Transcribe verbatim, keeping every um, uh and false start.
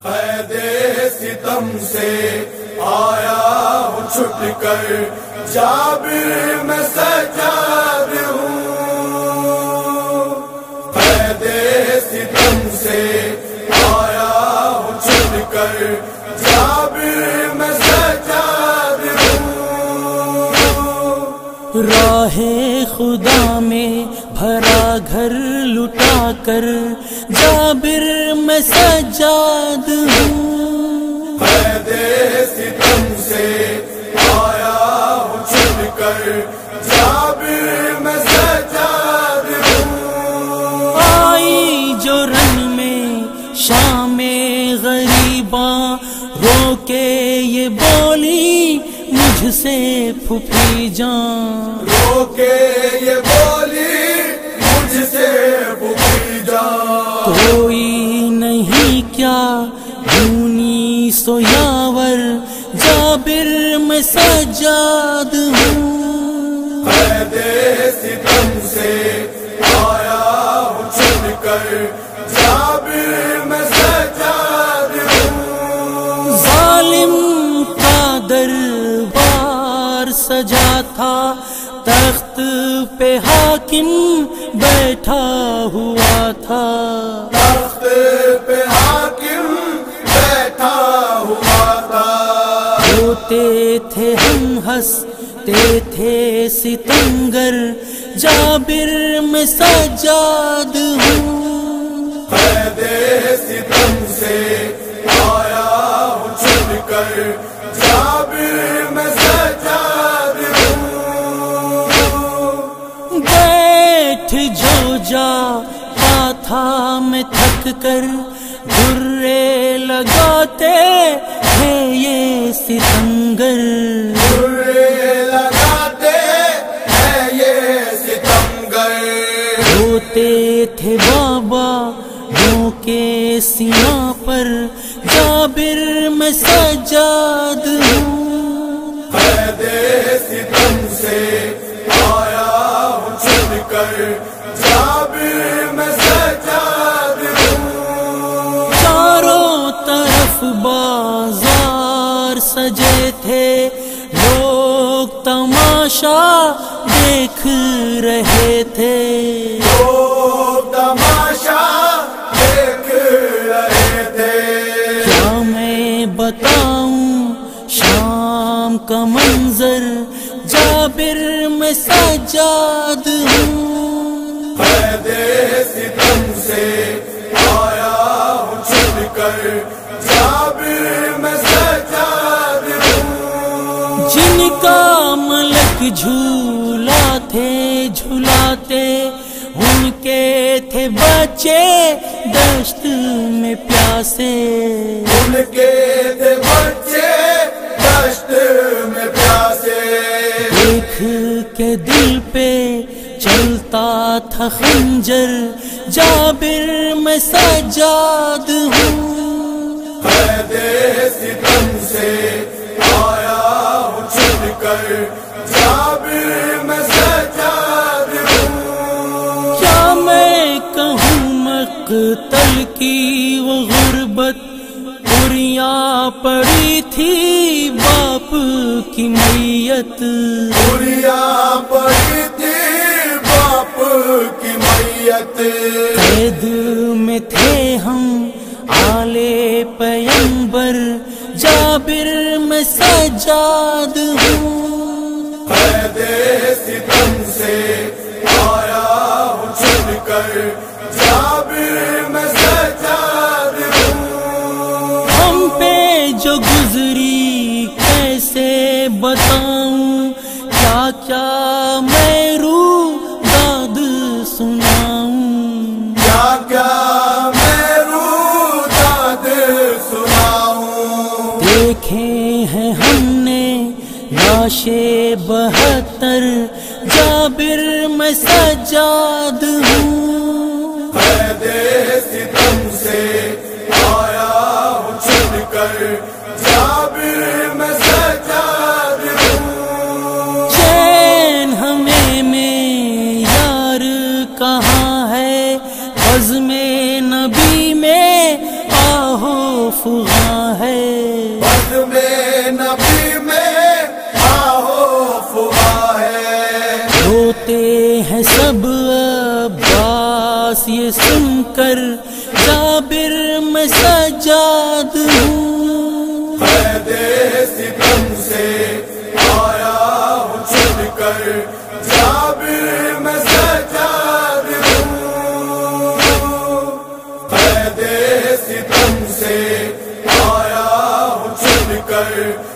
قید ستم سے آیا ہوں چھٹ کر، جابر میں سجاد ہوں۔ قید ستم سے آیا ہوں چھٹ کر، جابر میں سجاد ہوں۔ راہ خدا میں بھرا گھر لٹا کر، جابر میں سجاد ہوں۔ قید ستم سے آیا ہوں چھٹ کر، جابر میں سجاد ہوں۔ آئی جو رن میں شام غریباں، رو کے یہ بولی مجھ سے پھوپھی جان، رو کے یہ بولی مجھ سے پھوپھی جان۔ کوئی نہیں کیا یونی سو یاور، جابر میں سجاد ہوں۔ قید ستم سے آیا ہوں چھٹ کر، جابر میں سجاد ہوں۔ ظالم کا دربار سجا تھا، تخت پہ حاکم بیٹھا ہوا تھا، تخت پہ حاکم بیٹھا ہوا تھا۔ روتے تھے ہم ہنستے تھے ستمگر، جابر میں سجاد ہوں۔ قید ستم سے آیا ہوں چھٹ کر، جابر میں سجاد ہوں۔ بیٹھ جو جا تھا میں تھک کر، گرے لگاتے ہیں یہ ستمگر، گرے لگاتے ہیں یہ ستمگر۔ روتے تھے بابا نو کے سینا پر، جابر میں سجاد ہوں۔ قید ستم سے آیا ہوں چھٹ کر، جابر میں سجاد ہوں۔ چاروں طرف بازار سجے تھے، لوگ تماشا دیکھ رہے تھے، لوگ تماشا دیکھ رہے تھے۔ کیا میں بتاؤں شام کا منظر، جابر میں سجاد ہوں۔ قید ستم سے آیا ہوں چھٹ کر، جابر میں سجاد ہوں۔ جن کا ملک جھولا تھے جھلاتے، ان کے تھے بچے دشت میں پیاسے، ان کے تھے بچے دشت میں پیاسے۔ دیکھ کے دل پہ چلتا تھا خنجر، جابر میں سجاد ہوں۔ قید ستم سے آیا ہوں چھٹ کر، جابر میں سجاد ہوں۔ کیا میں کہوں مقتل کی وہ غربت، پریاں پڑی تھی باپ کی میت، پریاں پڑی تھی باپ کی میت۔ قید میں تھے ہم آلے پیمبر، جابر میں سجاد ہوں۔ قید ستم سے آیا ہوں چھٹ کر، جابر میں سجاد ہوں۔ ہم پہ جو گزری کیسے بتاؤں، کیا کیا میں رو داد سناؤں، کیا کیا میں رو داد سناؤں۔ دیکھے ہیں ہم نے لاشیں بہتر، جابر میں سجاد ہوں۔ قید ستم سے آیا ہوں چھٹ کر، جابر میں سجاد ہوں۔ چین ہمیں میں یار کہاں ہے، عزم نبی میں آہو افغاں ہے، بد میں نبی میں آہو افواہ ہے، روتے ہیں سب عباس یہ سن کر جابر میں سجاد ہوں، قید ستم سے آیا ہوں چھٹ کر جابر میں سجاد ہوں، قید ستم سے آیا ہوں چھٹ کر